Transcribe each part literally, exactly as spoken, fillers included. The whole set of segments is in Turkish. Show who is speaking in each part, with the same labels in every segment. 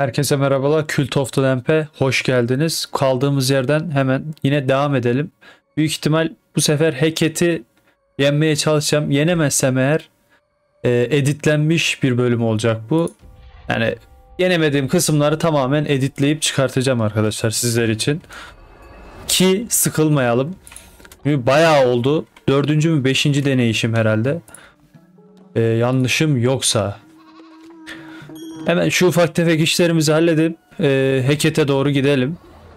Speaker 1: Herkese merhabalar. Cult of the Lamp'e hoş geldiniz. Kaldığımız yerden hemen yine devam edelim. Büyük ihtimal bu sefer Hacket'i yenmeye çalışacağım. Yenemezsem eğer e, editlenmiş bir bölüm olacak bu. Yani yenemediğim kısımları tamamen editleyip çıkartacağım arkadaşlar sizler için. Ki sıkılmayalım. Çünkü bayağı oldu. Dördüncü mü beşinci deneyişim herhalde. E, yanlışım yoksa. Hemen şu ufak tefek işlerimizi halledip e, Hacket'e doğru gidelim.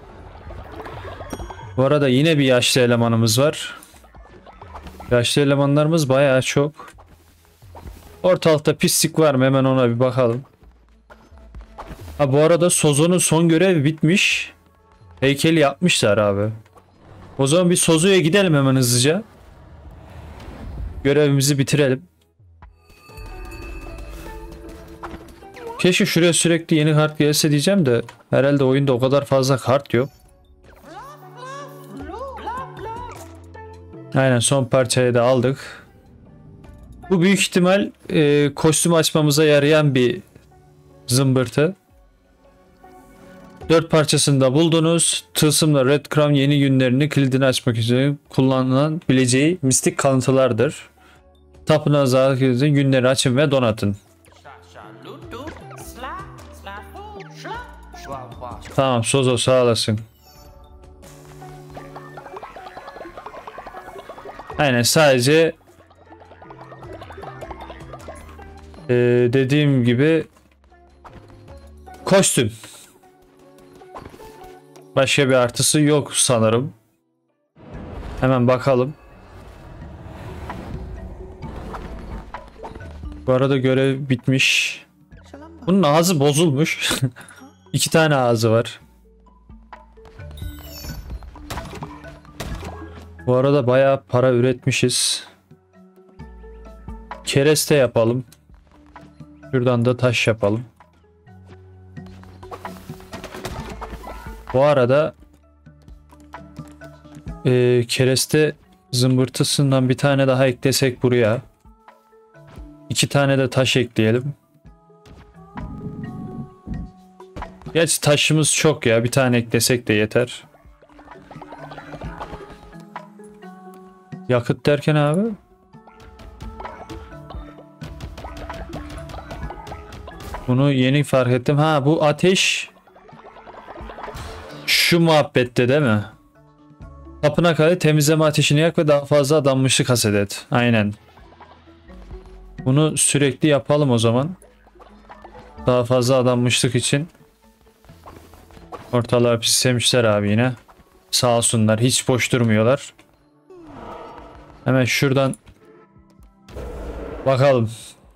Speaker 1: Bu arada yine bir yaşlı elemanımız var. Yaşlı elemanlarımız bayağı çok. Ortalıkta pislik var mı? Hemen ona bir bakalım. Ha, bu arada Sozo'nun son görevi bitmiş. Heykeli yapmışlar abi. O zaman bir Sozo'ya gidelim hemen hızlıca. Görevimizi bitirelim. Keşke şuraya sürekli yeni kart gelse diyeceğim de herhalde oyunda o kadar fazla kart yok. Aynen, son parçayı da aldık. Bu büyük ihtimal e, kostüm açmamıza yarayan bir zımbırtı. Dört parçasını da buldunuz. Tılsımla Red Crown yeni günlerini kilidini açmak için kullanılan bileceği mistik kalıntılardır. Tapınağı zaten günleri açın ve donatın. Tamam Sozo, sağ olasın. Aynen, sadece ee, dediğim gibi kostüm. Başka bir artısı yok sanırım. Hemen bakalım. Bu arada görev bitmiş. Bunun ağzı bozulmuş. İki tane ağzı var. Bu arada bayağı para üretmişiz. Kereste yapalım. Şuradan da taş yapalım. Bu arada e, kereste zımbırtısından bir tane daha eklesek buraya. İki tane de taş ekleyelim. Gerçi taşımız çok ya. Bir tane eklesek de yeter. Yakıt derken abi. Bunu yeni fark ettim. Ha, bu ateş şu muhabbette değil mi? Tapınak hali temizleme ateşini yak ve daha fazla adanmışlık hasedet. Aynen. Bunu sürekli yapalım o zaman. Daha fazla adanmışlık için. Ortalığı pislemişler abi yine. Sağ olsunlar, hiç boş durmuyorlar. Hemen şuradan bakalım.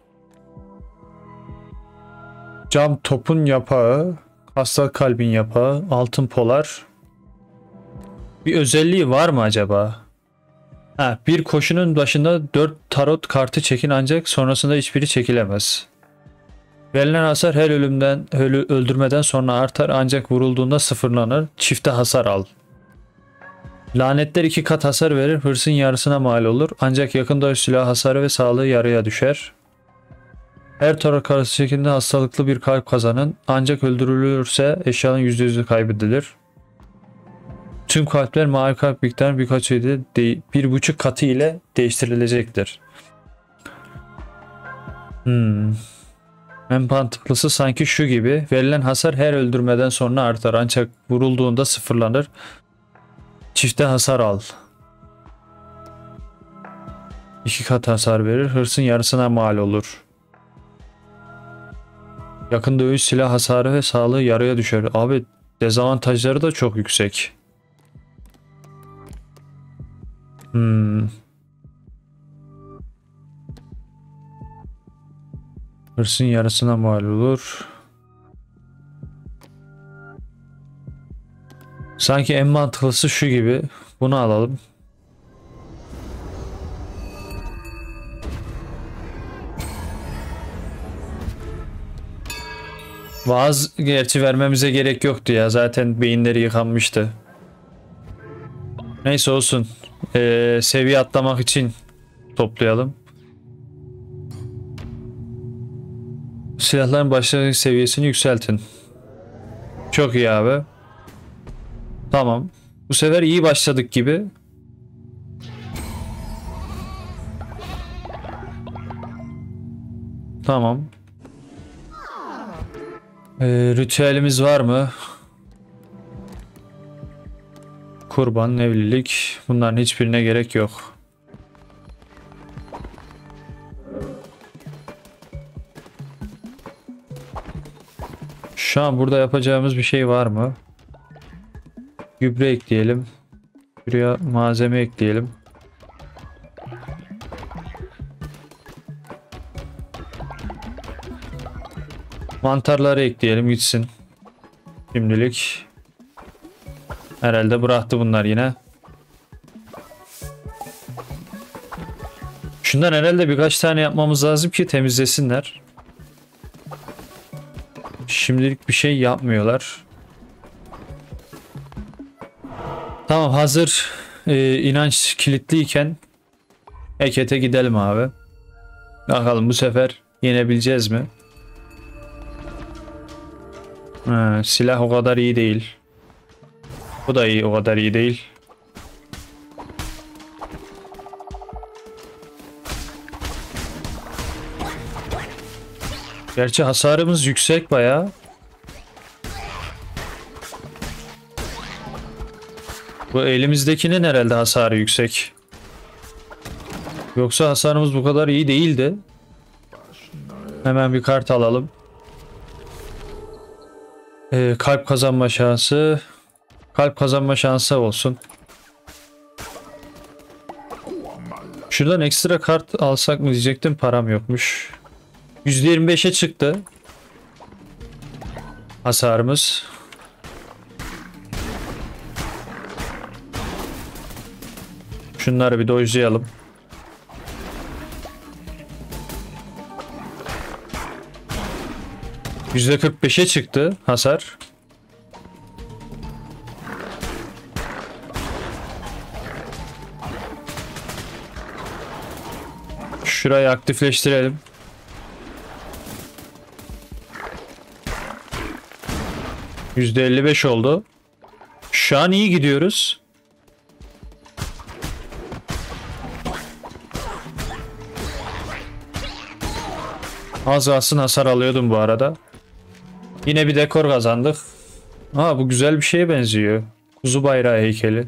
Speaker 1: Cam topun yapağı, hasta kalbin yapağı, altın polar. Bir özelliği var mı acaba? Ha, bir koşunun başında dört tarot kartı çekin ancak sonrasında hiçbiri çekilemez. Verilen hasar her ölümden, ölü öldürmeden sonra artar ancak vurulduğunda sıfırlanır. Çifte hasar al. Lanetler iki kat hasar verir, hırsın yarısına mal olur. Ancak yakında silah hasarı ve sağlığı yarıya düşer. Her tarot kartı şeklinde hastalıklı bir kalp kazanın. Ancak öldürülürse eşyanın yüzde yüzü kaybedilir. Tüm kalpler mavi kalp miktarının birkaç ile bir buçuk katı ile değiştirilecektir. Hmm. En mantıklısı sanki şu gibi. Verilen hasar her öldürmeden sonra artar. Ancak vurulduğunda sıfırlanır. Çifte hasar al. İki kat hasar verir. Hırsın yarısına mal olur. Yakın dövüş silah hasarı ve sağlığı yarıya düşer. Abi dezavantajları da çok yüksek. Hmm. Hırsın yarısına mal olur. Sanki en mantıklısı şu gibi. Bunu alalım. Vaaz gerçi vermemize gerek yoktu ya. Zaten beyinleri yıkanmıştı. Neyse olsun. Ee, seviye atlamak için toplayalım. Silahların başlangıç seviyesini yükseltin. Çok iyi abi. Tamam. Bu sefer iyi başladık gibi. Tamam. Ee, ritüelimiz var mı? Kurban, evlilik. Bunların hiçbirine gerek yok. Şu an burada yapacağımız bir şey var mı? Gübre ekleyelim. Buraya malzeme ekleyelim. Mantarları ekleyelim gitsin. Şimdilik. Herhalde bıraktı bunlar yine. Şundan herhalde birkaç tane yapmamız lazım ki temizlesinler. Şimdilik bir şey yapmıyorlar. Tamam, hazır e, inanç kilitliyken Heket'e gidelim abi. Bakalım bu sefer yenebileceğiz mi? Ha, silah o kadar iyi değil. Bu da iyi, o kadar iyi değil. Gerçi hasarımız yüksek bayağı. Bu elimizdekinin herhalde hasarı yüksek. Yoksa hasarımız bu kadar iyi değildi. Hemen bir kart alalım. Ee, kalp kazanma şansı. Kalp kazanma şansı olsun. Şuradan ekstra kart alsak mı diyecektim, param yokmuş. yüzde yirmi beşe çıktı hasarımız. Şunları bir dojlayalım. yüzde kırk beşe çıktı hasar. Şurayı aktifleştirelim. yüzde elli beş oldu. Şu an iyi gidiyoruz. Az kalsın hasar alıyordum bu arada. Yine bir dekor kazandık. Aa, bu güzel bir şeye benziyor. Kuzu bayrağı heykeli.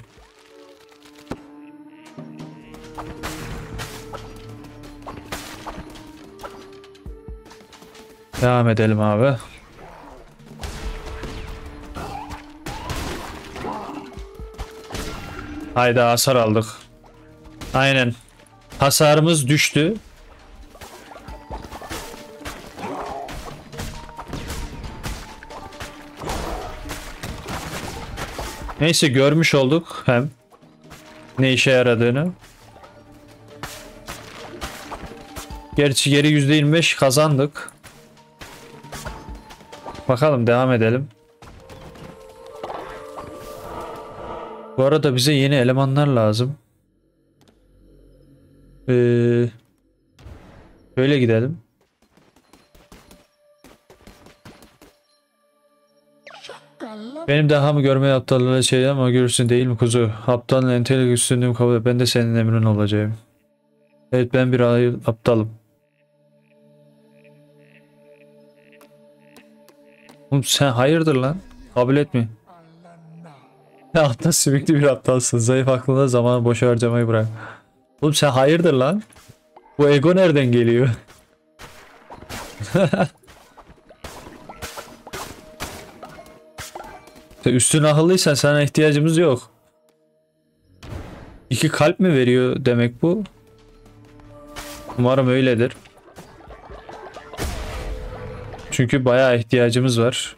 Speaker 1: Devam edelim abi. Hayda, hasar aldık. Aynen. Hasarımız düştü. Neyse, görmüş olduk hem ne işe yaradığını. Gerçi geri yüzde yirmi beş kazandık. Bakalım, devam edelim. Bu arada bize yeni elemanlar lazım. Ee, böyle gidelim. Benim daha mı görmeye aptallığına şey ama görürsün değil mi kuzu? Aptalın entelektüel üstünlüğümü kabul et. Ben de senin emrin olacağım. Evet, ben bir aptalım. Oğlum sen hayırdır lan? Kabul etme. Aptal, sümüklü bir aptalsın. Zayıf aklına zamanı boşa harcamayı bırak. Oğlum sen hayırdır lan? Bu ego nereden geliyor? Üstün akıllıysan sana ihtiyacımız yok. İki kalp mi veriyor demek bu? Umarım öyledir. Çünkü bayağı ihtiyacımız var.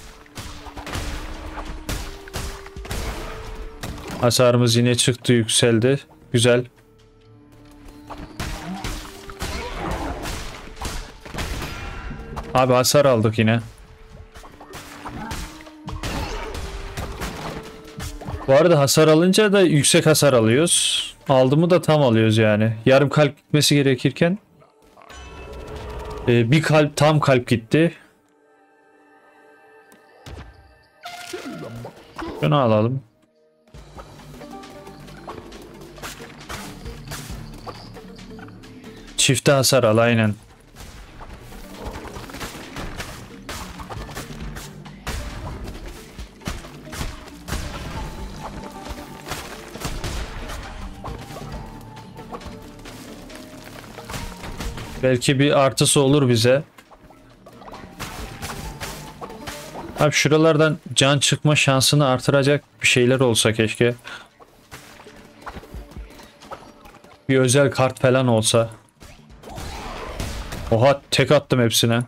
Speaker 1: Hasarımız yine çıktı, yükseldi. Güzel. Abi hasar aldık yine. Bu arada hasar alınca da yüksek hasar alıyoruz. Aldığımı da tam alıyoruz yani. Yarım kalp gitmesi gerekirken e, bir kalp, tam kalp gitti. Şunu alalım. Çifte hasar al aynen. Belki bir artısı olur bize. Abi şuralardan can çıkma şansını artıracak bir şeyler olsa keşke. Bir özel kart falan olsa. Oha, tek attım hepsine.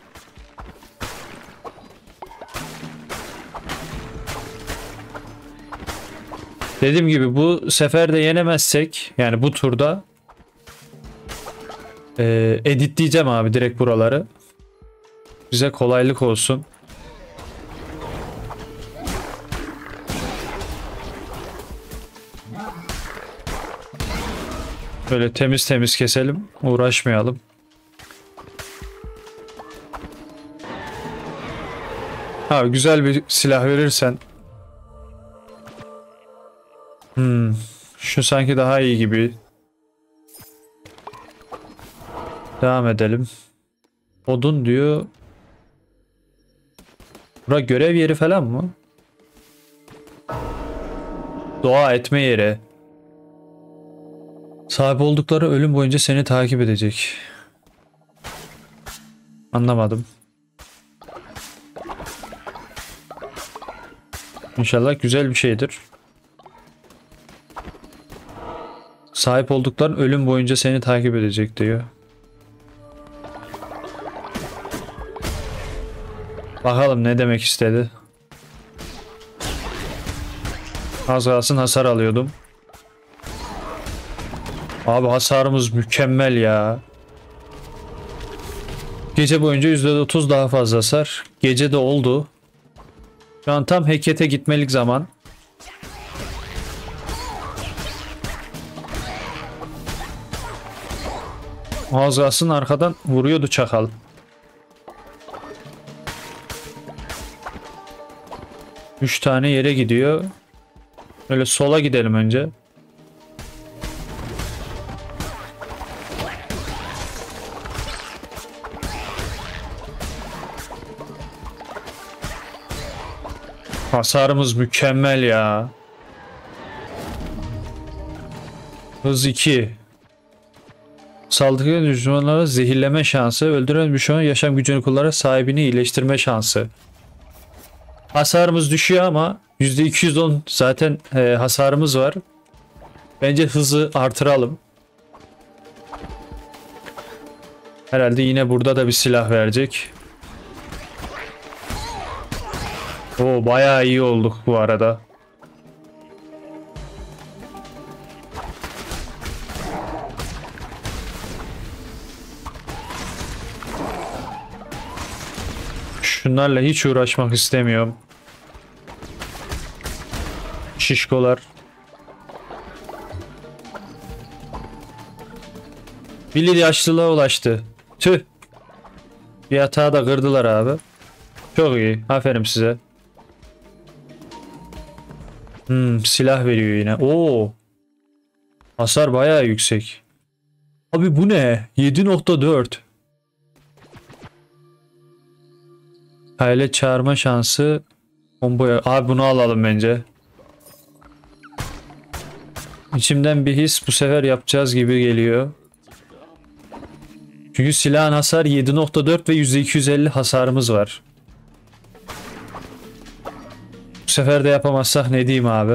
Speaker 1: Dediğim gibi bu sefer de yenemezsek, yani bu turda e, editleyeceğim abi direkt buraları. Bize kolaylık olsun. Böyle temiz temiz keselim, uğraşmayalım. Abi güzel bir silah verirsen. Hmm, şu sanki daha iyi gibi. Devam edelim. Odun diyor. Bura görev yeri falan mı? Dua etme yeri. Sahip oldukları ölüm boyunca seni takip edecek. Anlamadım. İnşallah güzel bir şeydir. Sahip oldukların ölüm boyunca seni takip edecek diyor. Bakalım ne demek istedi. Az kalsın hasar alıyordum. Abi hasarımız mükemmel ya. Gece boyunca yüzde otuz daha fazla hasar. Gece de oldu. Şu an tam Heket'e gitmelik zaman. Az kalsın arkadan vuruyordu çakal. Üç tane yere gidiyor. Öyle sola gidelim önce. Hasarımız mükemmel ya. Hız iki. Saldırgan düşmanlara zehirleme şansı. Öldüren düşmanın yaşam gücünü kullanarak sahibini iyileştirme şansı. Hasarımız düşüyor ama yüzde iki yüz on zaten e, hasarımız var. Bence hızı artıralım. Herhalde yine burada da bir silah verecek. Oo, bayağı iyi olduk bu arada. Şunlarla hiç uğraşmak istemiyorum. Şişkolar. Billy yaşlılığa ulaştı. Tüh. Bir hata da kırdılar abi. Çok iyi. Aferin size. Hmm, silah veriyor yine. Oo. Hasar bayağı yüksek. Abi bu ne? yedi nokta dört. Hayalet çağırma şansı. Komboya. Abi bunu alalım bence. İçimden bir his bu sefer yapacağız gibi geliyor. Çünkü silahın hasar yedi nokta dört ve yüzde iki yüz elli hasarımız var. Bu sefer de yapamazsak ne diyeyim abi.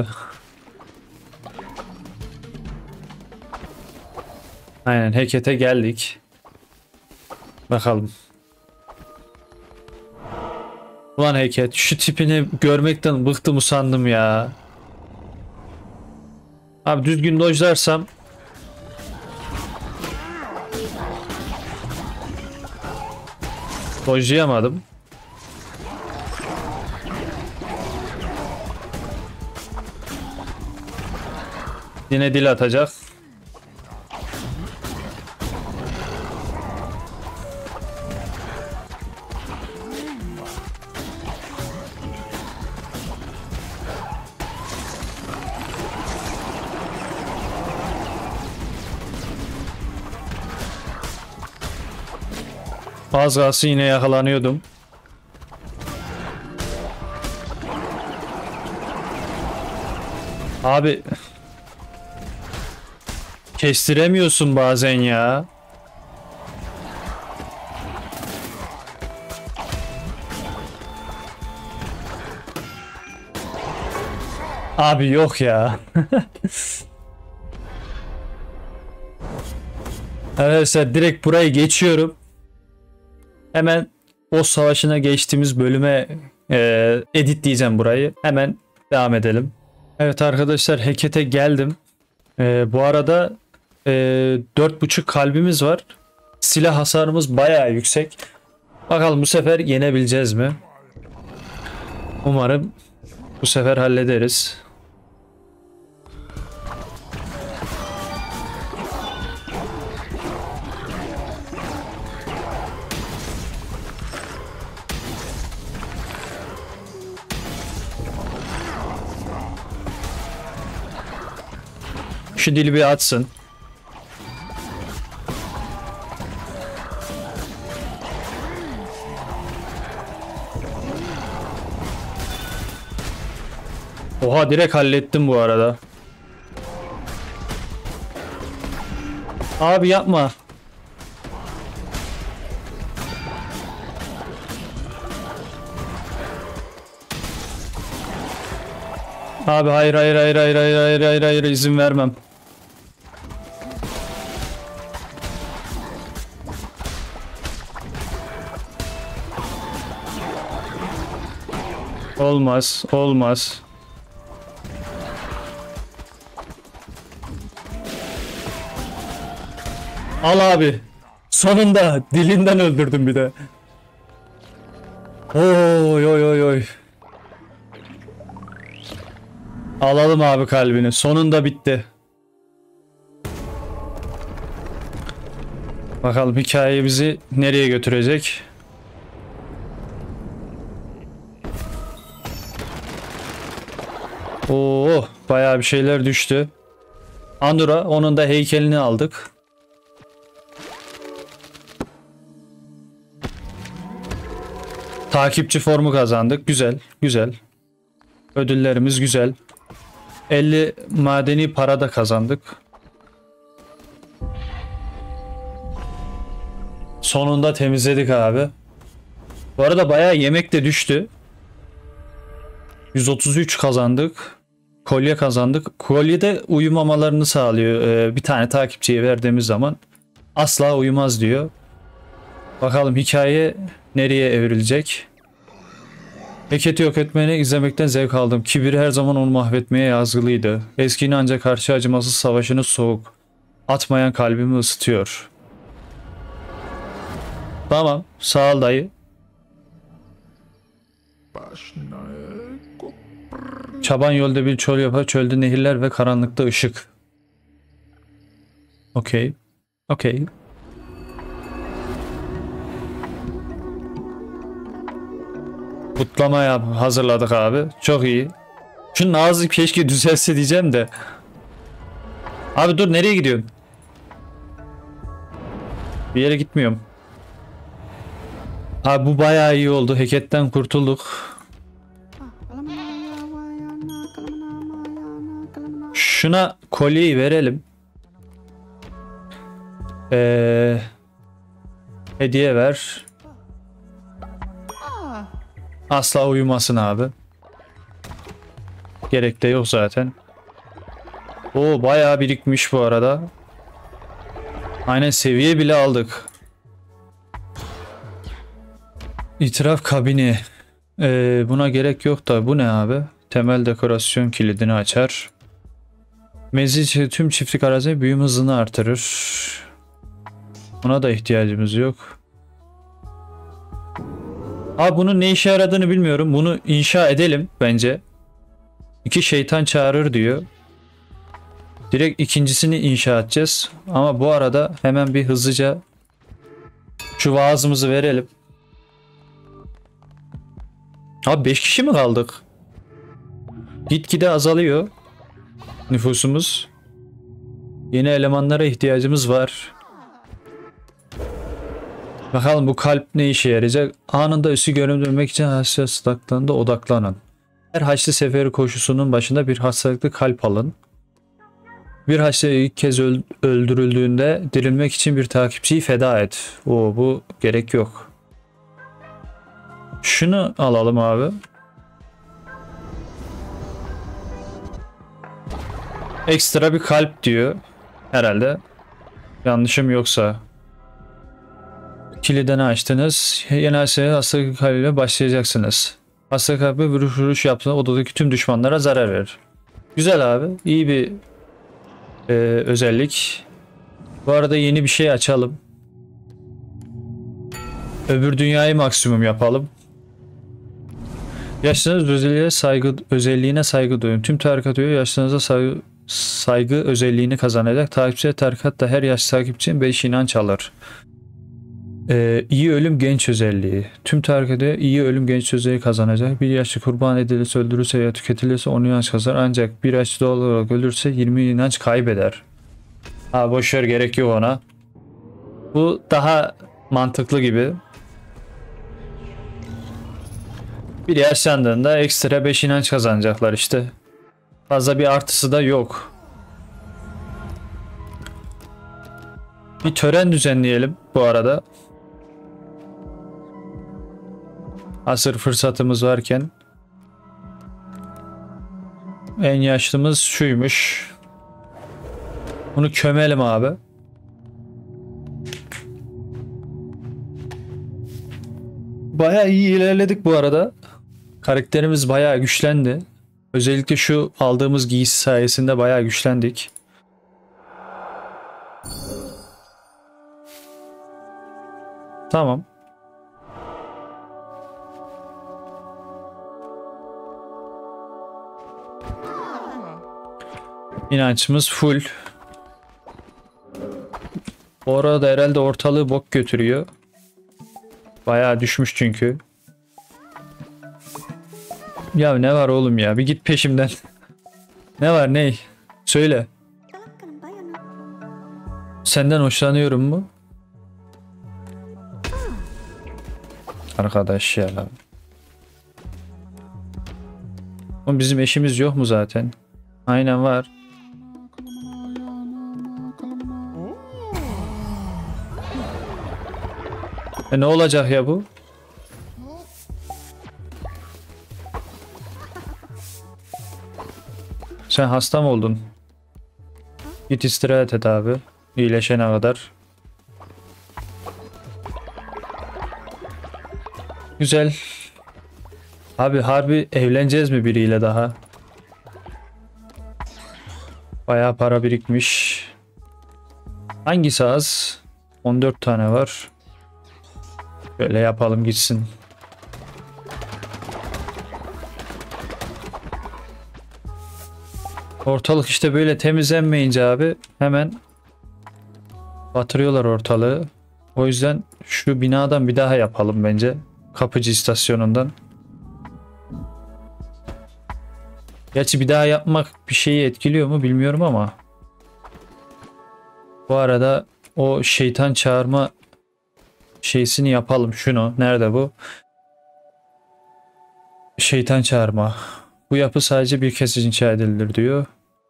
Speaker 1: Aynen Heket'e geldik. Bakalım. Ulan Heket, şu tipini görmekten bıktım usandım ya. Abi düzgün dojlarsam. Dojlayamadım. Yine dil atacak. Az kalsın yine yakalanıyordum. Abi kestiremiyorsun bazen ya. Abi yok ya. Arkadaşlar direkt burayı geçiyorum. Hemen boss savaşına geçtiğimiz bölüme e, editleyeceğim burayı. Hemen devam edelim. Evet arkadaşlar, Hecate'e geldim. E, bu arada e, dört buçuk kalbimiz var. Silah hasarımız bayağı yüksek. Bakalım bu sefer yenebileceğiz mi? Umarım bu sefer hallederiz. Şu dili bir açsın. Oha, direkt hallettim bu arada. Abi yapma. Abi hayır hayır hayır hayır hayır hayır hayır hayır izin vermem. Olmaz, olmaz. Al abi. Sonunda dilinden öldürdüm bir de. Oy oy oy oy. Alalım abi kalbini. Sonunda bitti. Bakalım hikaye bizi nereye götürecek? Oo, bayağı bir şeyler düştü. Andura, onun da heykelini aldık. Takipçi formu kazandık. Güzel, güzel. Ödüllerimiz güzel. elli madeni para da kazandık. Sonunda temizledik abi. Bu arada bayağı yemek de düştü. yüz otuz üç kazandık. Kolye kazandık. Kolye de uyumamalarını sağlıyor. Ee, bir tane takipçiye verdiğimiz zaman asla uyumaz diyor. Bakalım hikaye nereye evrilecek? Hecate'i yok etmeni izlemekten zevk aldım. Kibir her zaman onu mahvetmeye yazgılıydı. Eskini ancak karşı acımasız savaşını soğuk. Atmayan kalbimi ısıtıyor. Tamam. Sağ ol dayı. Çaban yolda bir çöl yapar. Çölde nehirler ve karanlıkta ışık. Okey. Okey. Kutlama yap hazırladık abi. Çok iyi. Şu Nazlı keşke düzelse diyeceğim de. Abi dur, nereye gidiyorsun? Bir yere gitmiyorum. Abi bu bayağı iyi oldu. Hecate'den kurtulduk. Şuna kolyeyi verelim. Ee, hediye ver. Asla uyumasın abi. Gerek de yok zaten. Oo, bayağı birikmiş bu arada. Aynen, seviye bile aldık. İtiraf kabini. Ee, buna gerek yok da bu ne abi? Temel dekorasyon kilidini açar. Mezil tüm çiftlik arazi büyüme hızını artırır. Buna da ihtiyacımız yok. Abi bunun ne işe yaradığını bilmiyorum. Bunu inşa edelim bence. İki şeytan çağırır diyor. Direkt ikincisini inşa edeceğiz. Ama bu arada hemen bir hızlıca şu vaazımızı verelim. Abi beş kişi mi kaldık? Gitgide azalıyor nüfusumuz. Yeni elemanlara ihtiyacımız var. Bakalım bu kalp ne işe yarayacak? Anında üssü göründürmek için hastalıklarında odaklanın. Her Haçlı Seferi koşusunun başında bir hastalıklı kalp alın. Bir Haçlı ilk kez öl- öldürüldüğünde dirilmek için bir takipçiyi feda et. Oo, bu gerek yok. Şunu alalım abi. Ekstra bir kalp diyor. Herhalde. Yanlışım yoksa. Kilidini açtınız. Yeni Asya'ya hastalık kalbiyle başlayacaksınız. Hastalık kalbi vuruş vuruş yaptığında odadaki tüm düşmanlara zarar verir. Güzel abi. İyi bir e, özellik. Bu arada yeni bir şey açalım. Öbür dünyayı maksimum yapalım. Yaşlarınız özelliğine saygı, özelliğine saygı duyun. Tüm tarikat üye yaşlarınıza saygı, saygı özelliğini kazanacak. Takipçiye tarikat da her yaş takipçinin beş inanç alır. Ee, iyi ölüm genç özelliği. Tüm tarikatı iyi ölüm genç özelliği kazanacak. Bir yaşlı kurban edilirse, öldürülürse ya tüketilirse on inanç kazanır. Ancak bir yaşlı doğal olarak ölürse yirmi inanç kaybeder. Ha boşver, gerek yok ona. Bu daha mantıklı gibi. Bir yaşlandığında ekstra beş inanç kazanacaklar işte. Fazla bir artısı da yok. Bir tören düzenleyelim bu arada. Hazır fırsatımız varken. En yaşlımız şuymuş. Bunu kömelim abi. Bayağı iyi ilerledik bu arada. Karakterimiz bayağı güçlendi. Özellikle şu aldığımız giysi sayesinde bayağı güçlendik. Tamam. İnançımız full. Bu arada herhalde ortalığı bok götürüyor. Bayağı düşmüş çünkü. Ya ne var oğlum ya? Bir git peşimden. Ne var ne? Söyle. Senden hoşlanıyorum mu? Arkadaş ya. Oğlum bizim eşimiz yok mu zaten? Aynen var. E ne olacak ya bu? Sen hasta mı oldun? Git istirahat et abi. İyileşene kadar. Güzel. Abi harbi evleneceğiz mi biriyle daha? Bayağı para birikmiş. Hangisi az? on dört tane var. Böyle yapalım gitsin. Ortalık işte böyle temizlenmeyince abi hemen batırıyorlar ortalığı. O yüzden şu binadan bir daha yapalım bence. Kapıcı istasyonundan. Gerçi bir daha yapmak bir şeyi etkiliyor mu bilmiyorum ama. Bu arada o şeytan çağırma şeysini yapalım. Şunu. Nerede bu? Şeytan çağırma. Bu yapı sadece bir kez inşa edilir diyor.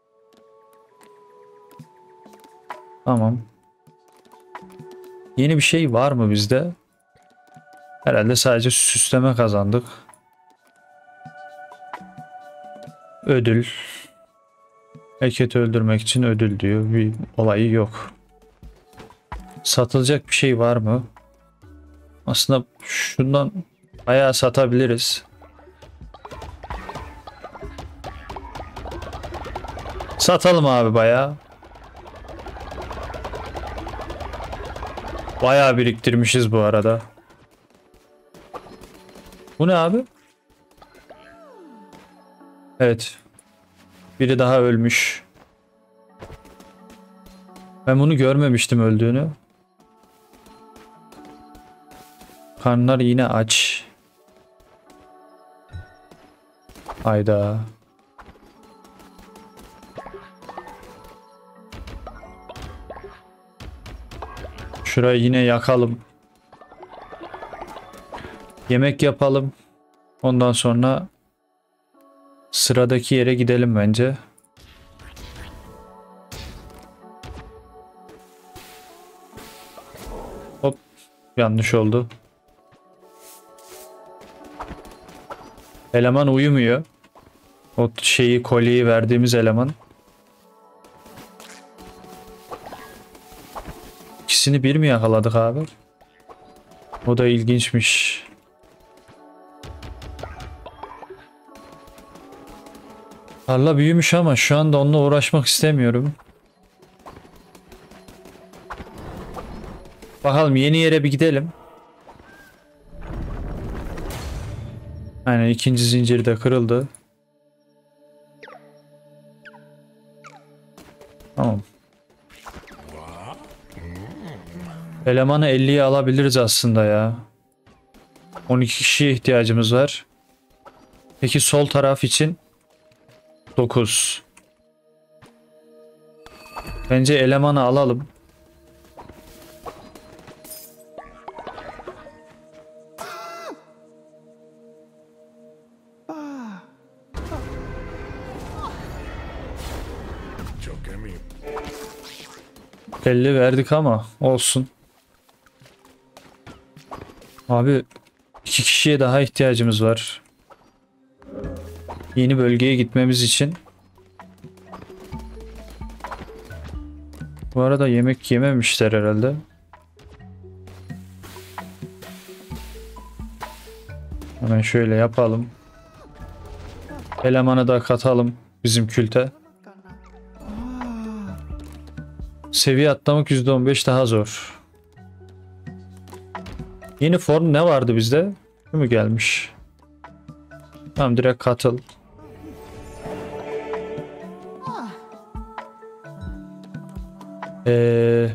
Speaker 1: Tamam. Yeni bir şey var mı bizde? Herhalde sadece süsleme kazandık. Ödül. Heketi öldürmek için ödül diyor. Bir olayı yok. Satılacak bir şey var mı? Aslında şundan bayağı satabiliriz. Satalım abi bayağı. Bayağı biriktirmişiz bu arada. Bu ne abi? Evet. Biri daha ölmüş. Ben bunu görmemiştim öldüğünü. Karnlar yine aç. Hayda. Şurayı yine yakalım. Yemek yapalım. Ondan sonra sıradaki yere gidelim bence. Hop, yanlış oldu. Eleman uyumuyor. O şeyi, kolyeyi verdiğimiz eleman. İkisini bir mi yakaladık abi? O da ilginçmiş. Tarla büyümüş ama şu anda onunla uğraşmak istemiyorum. Bakalım, yeni yere bir gidelim. Aynen, ikinci zincir de kırıldı. Tamam. Elemanı elliye alabiliriz aslında ya. on iki kişiye ihtiyacımız var. Peki sol taraf için dokuz. Bence elemanı alalım. elli verdik ama olsun. Abi iki kişiye daha ihtiyacımız var. Yeni bölgeye gitmemiz için. Bu arada yemek yememişler herhalde. Hemen şöyle yapalım. Elemanı da katalım bizim külte. Seviye atlamak yüzde on beş daha zor. Yeni form ne vardı bizde? Bu mu gelmiş? Tamam, direkt katıl. Ee,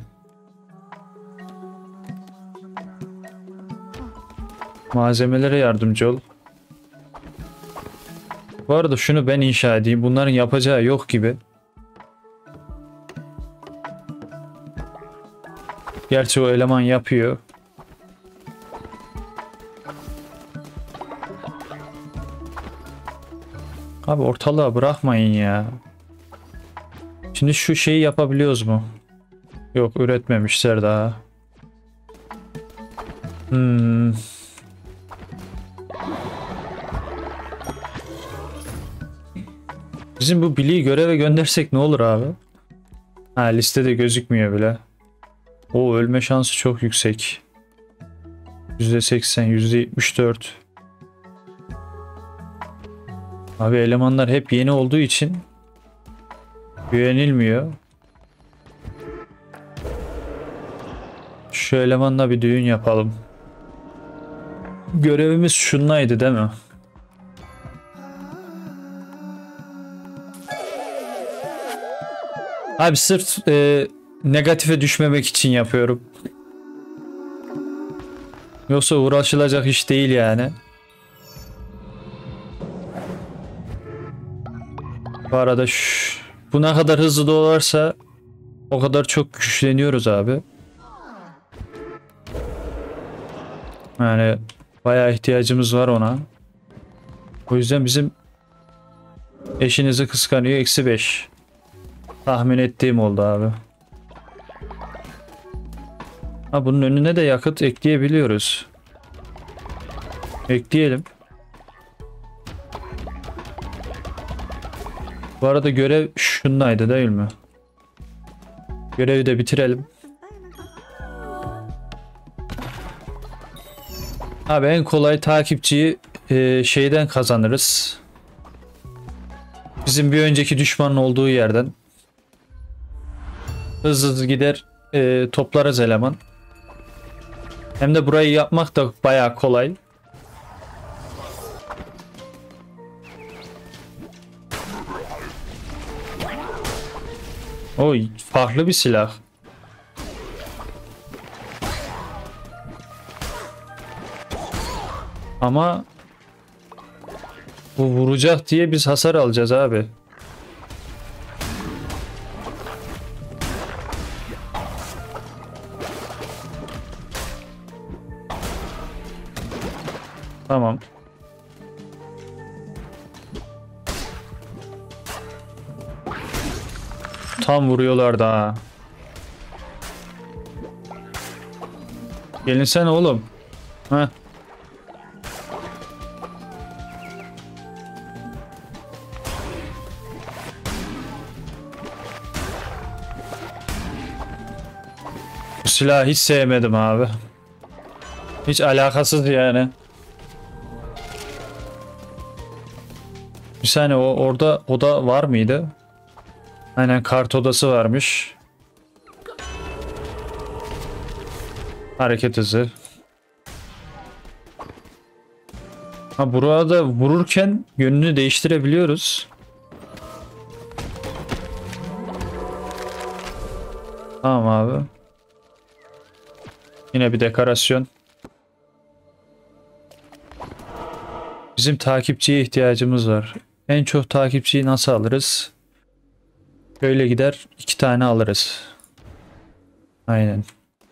Speaker 1: malzemelere yardımcı ol. Bu arada şunu ben inşa edeyim. Bunların yapacağı yok gibi. Gerçi o eleman yapıyor. Abi ortalığa bırakmayın ya. Şimdi şu şeyi yapabiliyoruz mu? Yok, üretmemişler daha. Hmm. Bizim bu Billy'yi göreve göndersek ne olur abi? Ha, listede gözükmüyor bile. O ölme şansı çok yüksek. yüzde seksen, yüzde yetmiş dört. Abi elemanlar hep yeni olduğu için güvenilmiyor. Şu elemanla bir düğün yapalım. Görevimiz şunlaydı değil mi? Abi sırf e, negatife düşmemek için yapıyorum. Yoksa uğraşılacak iş değil yani. Bu arada şş, bu ne kadar hızlı dolarsa o kadar çok güçleniyoruz abi. Yani bayağı ihtiyacımız var ona. O yüzden bizim eşinizi kıskanıyor. Eksi beş. Tahmin ettiğim oldu abi. Ha, bunun önüne de yakıt ekleyebiliyoruz. Ekleyelim. Bu arada görev şundaydı değil mi? Görevi de bitirelim. Abi en kolay takipçiyi e, şeyden kazanırız. Bizim bir önceki düşmanın olduğu yerden. Hızlı hızlı gider e, toplarız eleman. Hem de burayı yapmak da bayağı kolay. Oy, farklı bir silah. Ama bu vuracak diye biz hasar alacağız abi. Tamam. Tam vuruyorlar da. Gelinsene oğlum. Heh. Bu silahı hiç sevmedim abi. Hiç alakasız yani. Bir saniye, o orada oda var mıydı? Aynen, kart odası varmış. Hareket hızı. Ha, burada vururken yönünü değiştirebiliyoruz. Tamam abi. Yine bir dekorasyon. Bizim takipçiye ihtiyacımız var. En çok takipçiyi nasıl alırız? Böyle gider, iki tane alırız. Aynen.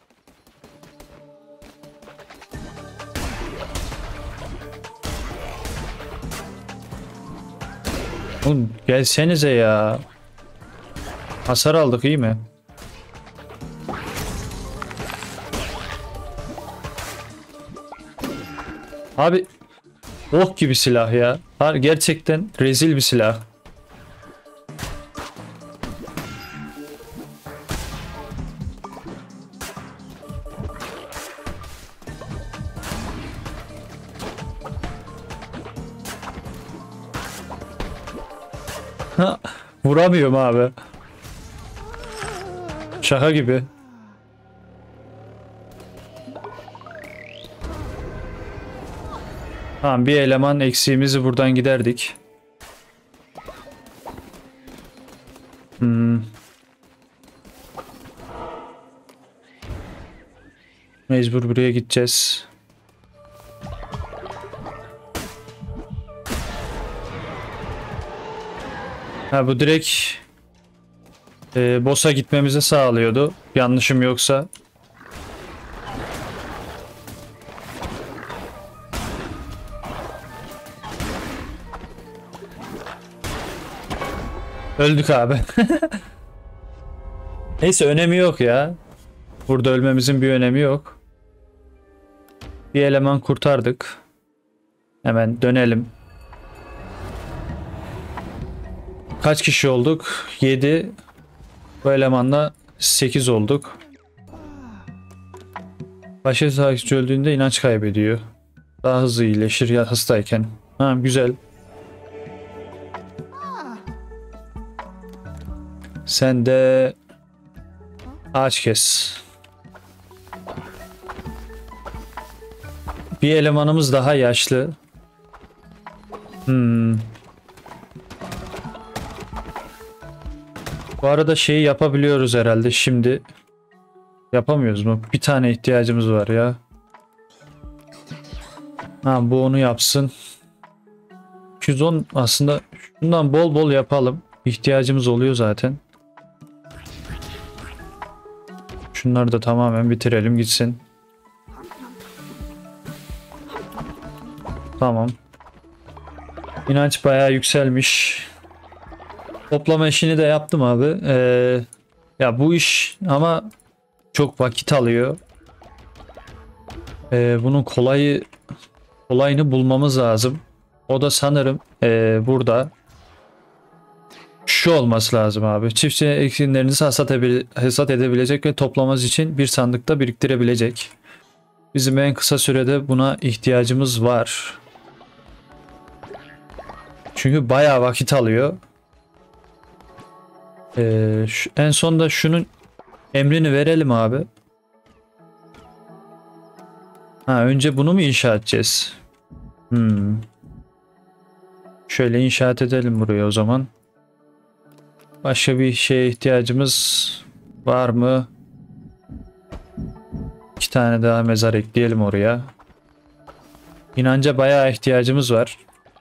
Speaker 1: Oğlum gelsenize ya. Hasar aldık, iyi mi? Abi ok gibi silah ya. Har gerçekten rezil bir silah. Vuramıyorum abi. Şaka gibi. Tamam, bir eleman eksiğimizi buradan giderdik. Hmm. Mecbur buraya gideceğiz. Ha, bu direkt e, boss'a gitmemizi sağlıyordu. Yanlışım yoksa. Öldük abi. Neyse, önemi yok ya. Burada ölmemizin bir önemi yok. Bir eleman kurtardık. Hemen dönelim. Kaç kişi olduk? yedi. Bu elemanla sekiz olduk. Başka takipçi öldüğünde inanç kaybediyor. Daha hızlı iyileşir ya hastayken. Ha, güzel. Sen de ağaç kes. Bir elemanımız daha yaşlı. Hmm. Bu arada şeyi yapabiliyoruz herhalde şimdi. Yapamıyoruz mu? Bir tane ihtiyacımız var ya. Ha, bu onu yapsın. iki yüz on aslında, şundan bol bol yapalım. İhtiyacımız oluyor zaten. Şunları da tamamen bitirelim gitsin. Tamam. İnanç bayağı yükselmiş. Toplama işini de yaptım abi. Ee, ya bu iş ama çok vakit alıyor. Ee, bunun kolayı kolayını bulmamız lazım. O da sanırım ee, burada şu olması lazım abi. Çiftçi ekinlerinizi hasat, hasat edebilecek ve toplamanız için bir sandıkta biriktirebilecek. Bizim en kısa sürede buna ihtiyacımız var. Çünkü bayağı vakit alıyor. Ee, şu, en son da şunun emrini verelim abi. Ha, önce bunu mu inşa edeceğiz? Hmm. Şöyle inşaat edelim buraya o zaman. Başka bir şeye ihtiyacımız var mı? İki tane daha mezar ekleyelim oraya. İnanca bayağı ihtiyacımız var.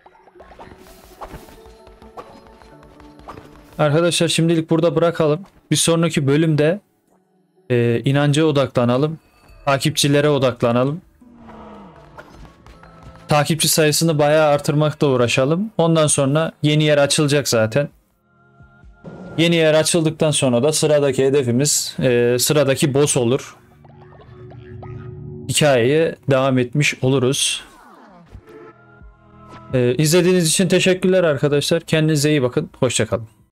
Speaker 1: Arkadaşlar şimdilik burada bırakalım. Bir sonraki bölümde e, inanca odaklanalım. Takipçilere odaklanalım. takipçi sayısını bayağı artırmakla uğraşalım. Ondan sonra yeni yer açılacak zaten. Yeni yer açıldıktan sonra da sıradaki hedefimiz e, sıradaki boss olur. Hikayeye devam etmiş oluruz. E, izlediğiniz için teşekkürler arkadaşlar. Kendinize iyi bakın. Hoşça kalın.